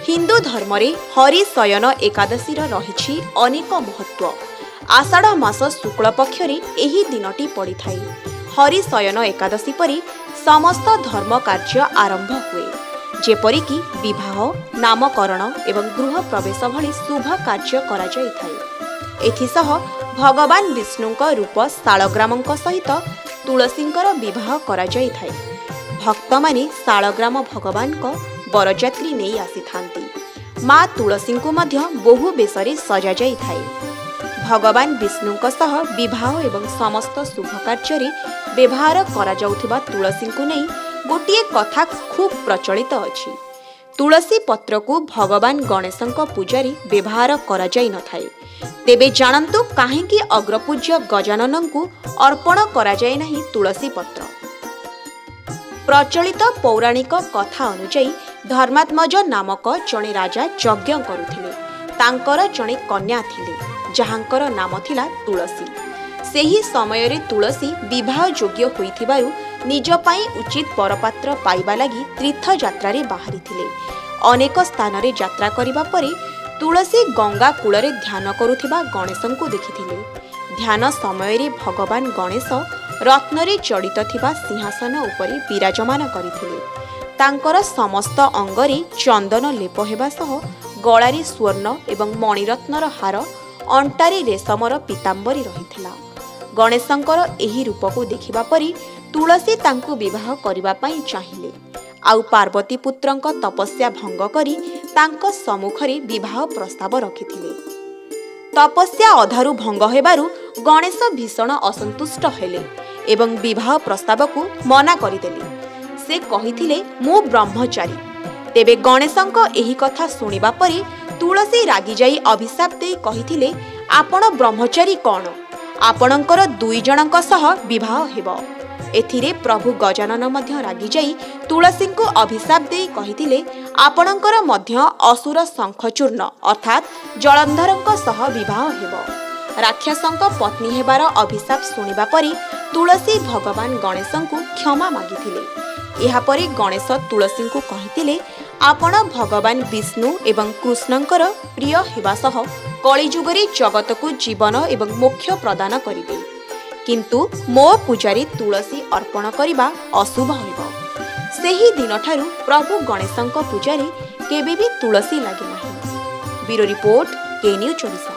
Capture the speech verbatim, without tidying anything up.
हिंदू धर्म रे हरिशयन एकादशीर रहिछि अनेक महत्व। आषाढ़ मास शुक्ल पक्षरे एही दिनटी पड़ी थाई। हरिशयन एकादशी परी समस्त धर्म कार्य आरंभ हुए, जेपरिकी विवाह, नामकरण एवं गृह प्रवेश भली शुभ कार्य करा जाय थाई। एथिसह भगवान विष्णुंक रूप शालग्रामंक सहित तुलसींकर विवाह करा जाय थाई। भक्त माने शालग्राम भगवान को बरजात्री नहीं आसी थांती। माँ तुलसी को मध्य बहु बेशरे सजा जाई थाई। भगवान विष्णुंक सह विवाह एवं समस्त शुभ कार्य व्यवहार करा जाउथिबा तुलसी को नहीं गोटे कथा खूब प्रचलित अछि। तुलसी पत्र को भगवान गणेशंक पूजारी व्यवहार करा जाई न थाए। तेबे जानंतु काहेकि अग्रपूज्य गजानन को अर्पण करा जाए नहीं तुलसी पत्र। प्रचलित पौराणिक कथा अनुଯାयी धर्मात्मज नामक जणे राजा यज्ञ करुथिले। तांकर जणे कन्या थिले जहांकर नाम थिला तुलसी। सेही समय रे तुलसी विवाह योग्य होइथिबारु निज पई उचित परपात्र पाइबा लागि तीर्थ यात्रा रे बाहरी थिले। अनेक स्थान रे यात्रा करिबा परे तुलसी गंगा कूଳରେ ध्यान करुथिबा गणेशंकु देखिथिले। ध्यान समय रे भगवान गणेश रत्नरे जड़ित थिबा सिंहासन उपरे विराजमान करिथिले। तांकर समस्त अंगरे चंदन लेप हेबा सह गଳାରେ स्वर्ण एवं मणिरत्नर हार, अंटारे रेशमर पीतांबरी रहिथिला। गणेशंकर एही रूपको देखिबा परी तुलसी तांकु विवाह करिबा पई चाहिले। आउ पार्वती पुत्रंक तपस्या भंग करी तांक सम्मुखरे विवाह प्रस्ताव रखिथिले। तपस्या अधारु भंग हेबारु गणेश भीषण असंतुष्ट हेले एवं विवाह प्रस्ताव को मना करिदेले। से कहिथिले मु ब्रह्मचारी। तेबे गणेशंक एही कथा सुनिबा परे तुलसी रागी जाई अभिशाप देई कहिथिले आपण ब्रह्मचारी कोन? आपणकर दुई जनक सह विवाह हेबो। एथिरे प्रभु गजानन मध्य रागी जाई तुलसी को अभिशाप देई कहिथिले आपणकर मध्य असुर शंखचूर्ण अर्थात जलंधरंक सह विवाह हेबो। राक्षसंक पत्नी हेबार अभिशाप सुनिबा परे तुलसी भगवान गणेशंकु क्षमा मागिथिले। एहा परे गणेश तुलसी को कहिथिले आपण भगवान विष्णु एवं कृष्णंकर प्रिय हेबा सह कलिजुगरे जगत को जीवन एवं मोक्ष प्रदान करिबे, किंतु मो पूजारी तुलसी अर्पण करिबा अशुभ हेबो। सेही दिन ठारू प्रभु गणेशंक पूजारी केबे भी तुलसी लागि नाही। Bureau report, K news Odisha.